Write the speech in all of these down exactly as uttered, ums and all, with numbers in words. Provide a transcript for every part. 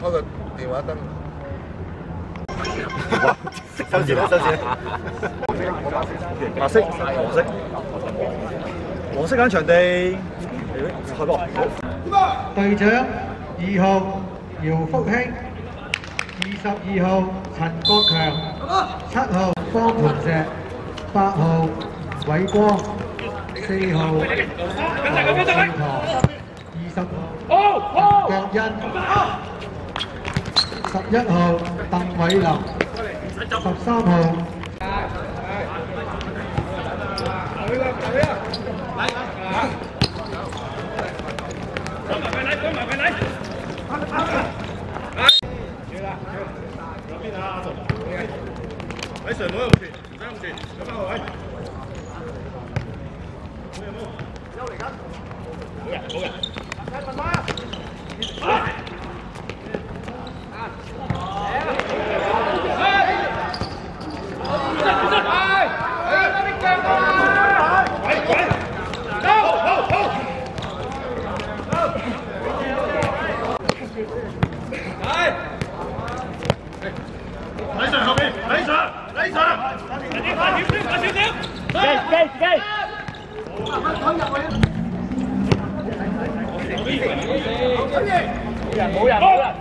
開個電話燈。 收線啦，收線啦。白色、黃色，黃色揀場地，開波。 隊長二號姚福興，二十二號陳國強，七號方盤石，八號偉光，四號黃志堂，二十號郭欣，十一號鄧偉林，十三號。 喺上冇用住，唔使用住，咁翻個位。冇人冇，休嚟緊。冇人冇人。睇問碼。睇上後邊，睇上，睇上，快點先，快少少，記記記。冇人冇人冇人。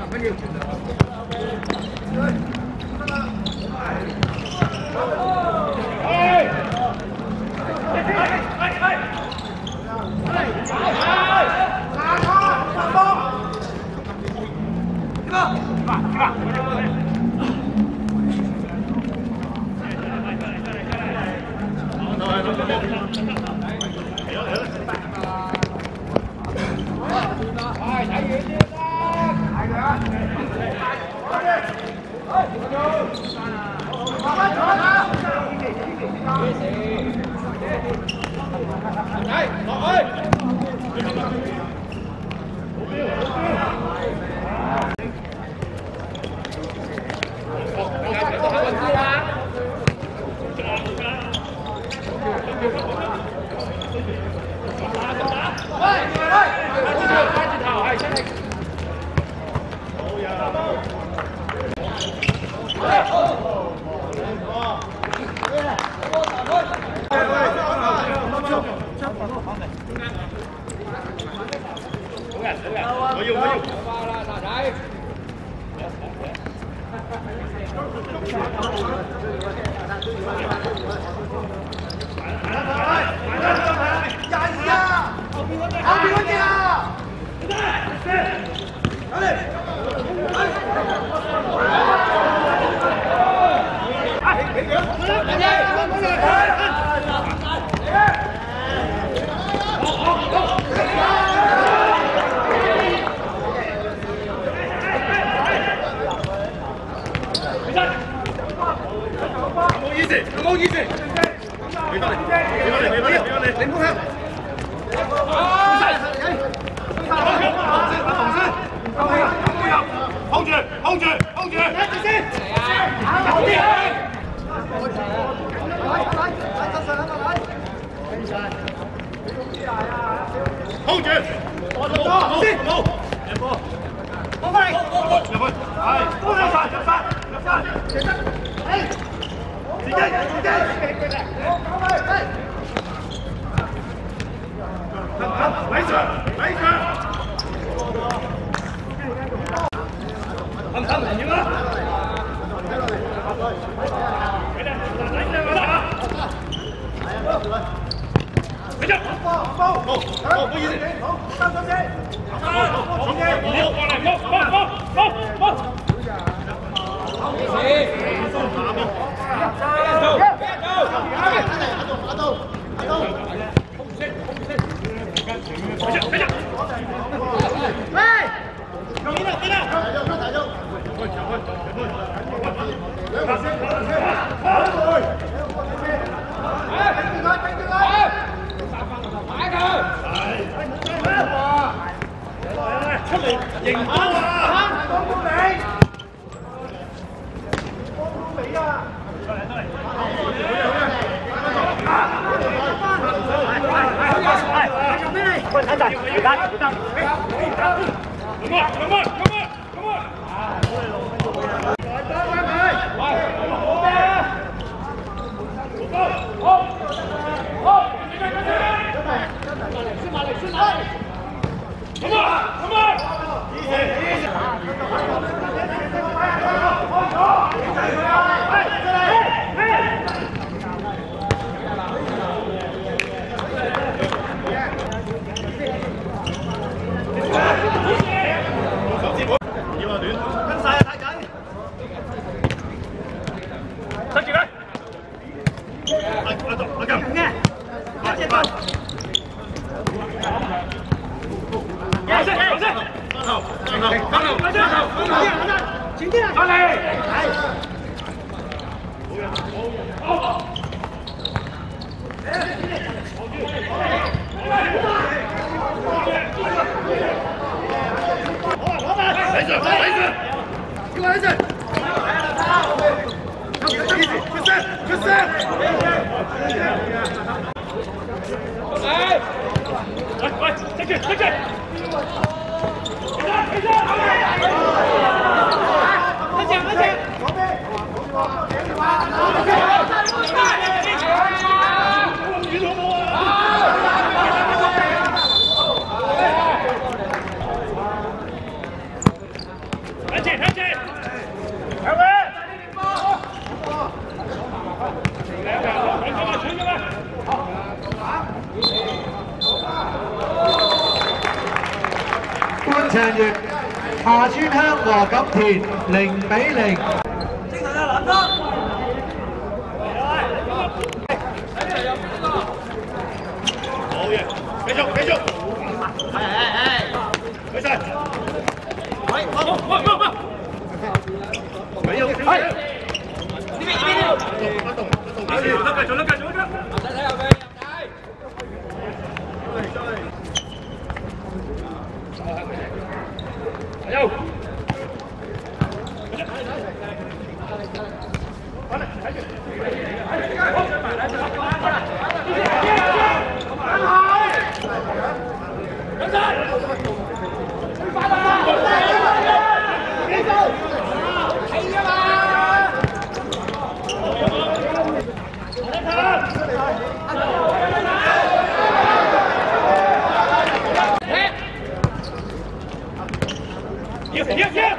我要我要。花啦，大仔。廿二後邊嗰隻，後邊嗰隻啊！有嚟，哎，俾佢，大仔，冇嘢，冇意思，冇意思。俾翻嚟，俾翻嚟，俾翻嚟，俾翻嚟，領風向。hold 住 ，hold 住 ，hold 住。睇住先。好啲啊！hold 住。好先，好。兩波。放翻嚟。入去。係。入晒，入晒，入晒。其實，哎。自己，自己。咪上，咪上。冚冚唔要啦！俾隻波波，好，好，不意思，好，三三先，好，好，好，過嚟，波波波波波，好，放鬆下波，走，走，打到，打到，打到，空先，空先，俾隻，俾隻，喂，見啦，見啦，大咗。出嚟迎波啊！幫幫你，幫幫你啊！出嚟出嚟，好嘅好嘅，係，做咩？喂，睇陣，得得，咁啊咁啊咁啊咁啊！ 觀長月下川鄉和錦田零比零。 精神啊，南哥！ 好嘢，繼續繼續。係係係，起身。喂，好好好好。沒有，係。呢邊呢邊。不動不動，繼續繼續繼續繼續。睇睇後邊，睇。加油！Yes, yes, yes!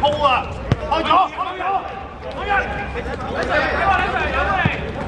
鋪啊，開咗，開咗，好人，有啊，有嚟，有嚟。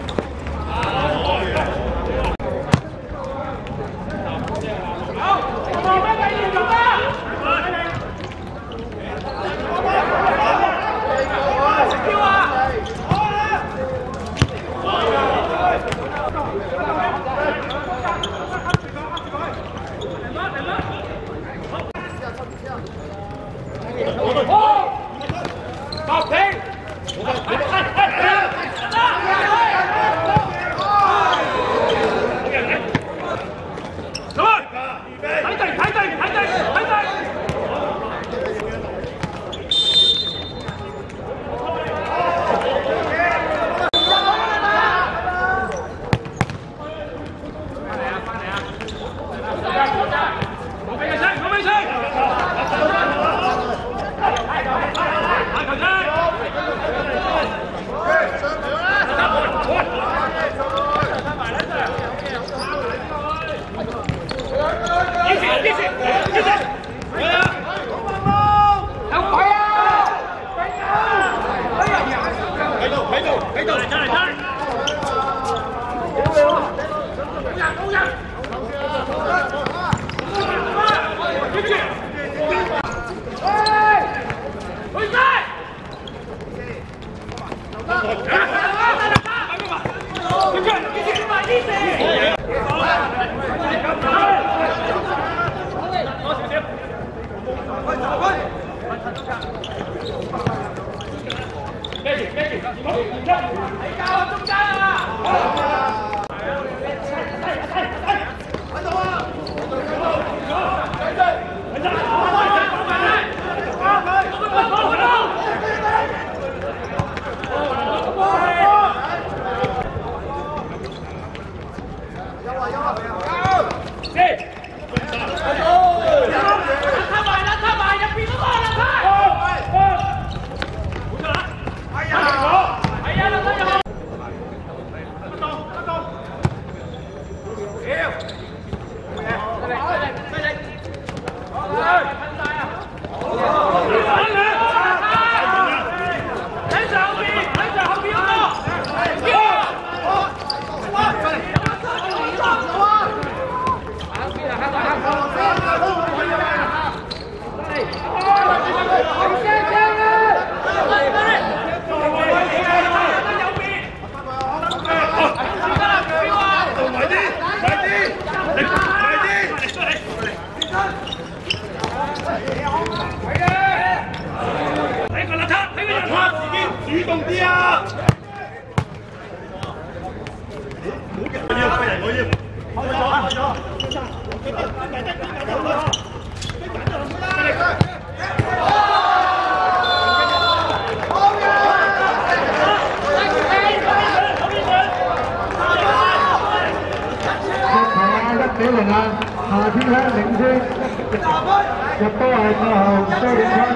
比零啊，夏天香領先，入波係過後周永坤。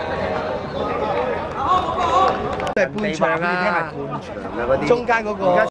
係半場啊！ 半場啊嗰啲， 中間嗰個。